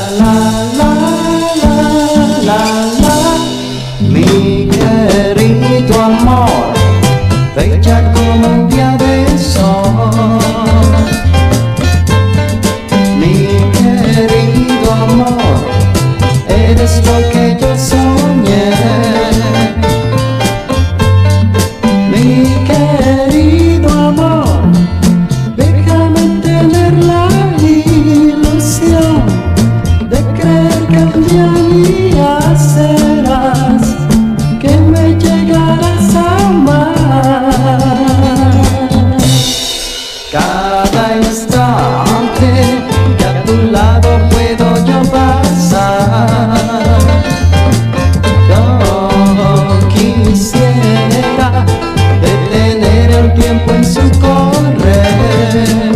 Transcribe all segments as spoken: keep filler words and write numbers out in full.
la, la, la, la, la. Mi querido amor, bella como un día de sol. Mi querido amor, eres lo que yo soñé. Mi querido amor, déjame tener la ilusión de creer que un día mía serás, que me llegarás a amar. Cada instante que a tu lado puedo yo pasar, yo quisiera detener el tiempo en su correr.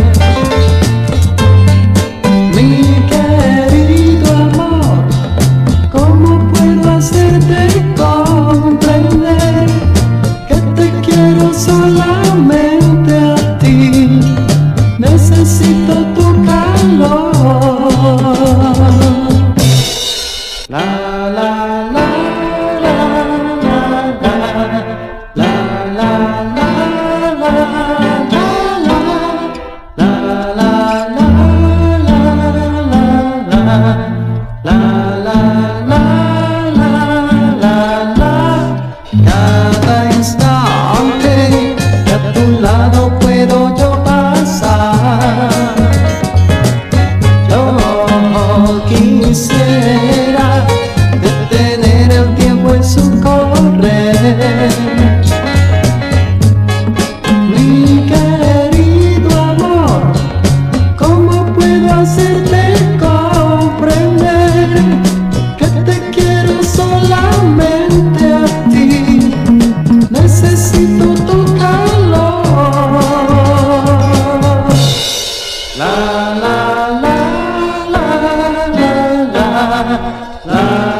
Mi querido amor, ¿cómo puedo hacerte comprender que te quiero solamente a ti? Necesito tu calor. La la la la la la la la la la cada instante que a tu lado puedo yo pasar, yo quisiera detener el tiempo en su correr. Mi querido amor, ¿cómo puedo hacerte comprender que te quiero solamente a ti? Necesito tu calor. La la la la la la la.